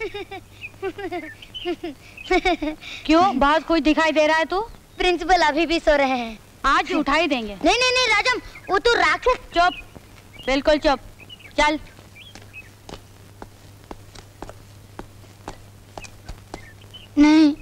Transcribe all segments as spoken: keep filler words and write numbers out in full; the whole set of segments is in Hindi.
क्यों, बहुत कुछ दिखाई दे रहा है तू? प्रिंसिपल अभी भी सो रहे हैं। आज उठा ही देंगे। नहीं नहीं नहीं राजम, वो तो राक्षस। चुप, बिल्कुल चुप। चल। नहीं।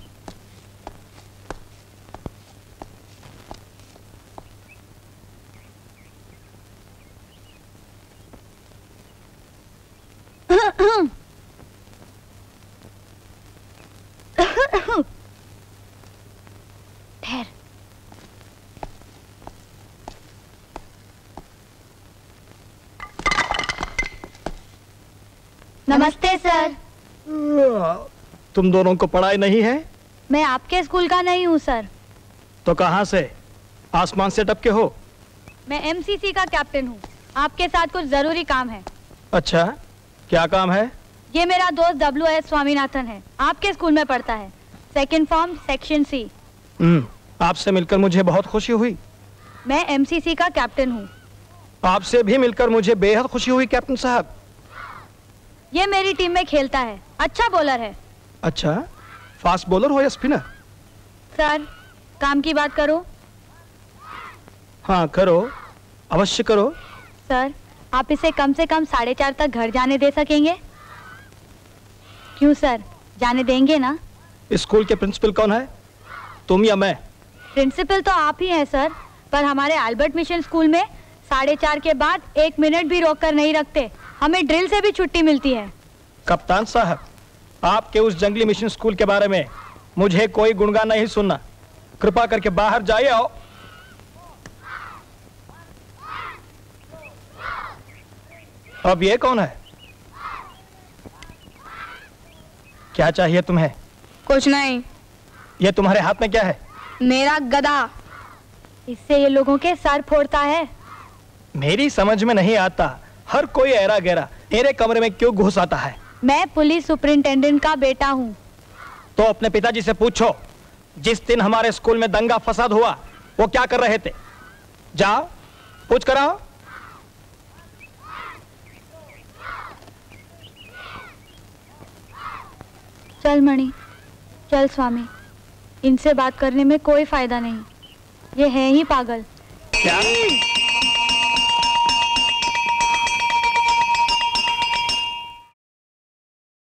ठहर। नमस्ते सर। तुम दोनों को पढ़ाई नहीं है? मैं आपके स्कूल का नहीं हूँ सर। तो कहाँ से? आसमान से टपके हो? मैं एमसीसी का कैप्टन हूँ। आपके साथ कुछ जरूरी काम है। अच्छा, क्या काम है? ये मेरा दोस्त डब्ल्यू एस स्वामीनाथन है, आपके स्कूल में पढ़ता है, सेकंड फॉर्म सेक्शन सी। हम्म, आपसे मिलकर मुझे बहुत खुशी हुई। मैं एमसीसी का कैप्टन हूँ। आपसे भी मिलकर मुझे बेहद खुशी हुई कैप्टन साहब। ये मेरी टीम में खेलता है, अच्छा बॉलर है। अच्छा, फास्ट बॉलर हो या स्पिनर? सर, काम की बात करो। हाँ करो, अवश्य करो। सर, आप इसे कम से कम साढ़े चार तक घर जाने दे सकेंगे? क्यों सर, जाने देंगे ना? स्कूल के प्रिंसिपल कौन है, तुम या मैं? प्रिंसिपल तो आप ही हैं सर, पर हमारे अल्बर्ट मिशन स्कूल में साढ़े चार के बाद एक मिनट भी रोक कर नहीं रखते। हमें ड्रिल से भी छुट्टी मिलती है। कप्तान साहब, आपके उस जंगली मिशन स्कूल के बारे में मुझे कोई गुणगान नहीं सुनना। कृपा करके बाहर जाइए। आओ। अब ये कौन है? क्या चाहिए तुम्हें? कुछ नहीं। ये तुम्हारे हाथ में क्या है? मेरा गदा। इससे ये लोगों के सर फोड़ता है। मेरी समझ में नहीं आता, हर कोई ऐरा गैरा मेरे कमरे में क्यों घुस आता है? मैं पुलिस सुपरिंटेंडेंट का बेटा हूँ। तो अपने पिताजी से पूछो, जिस दिन हमारे स्कूल में दंगा फसाद हुआ वो क्या कर रहे थे। जाओ पूछ कर आओ। चल मणि, चल स्वामी, इनसे बात करने में कोई फायदा नहीं, ये है ही पागल। क्या?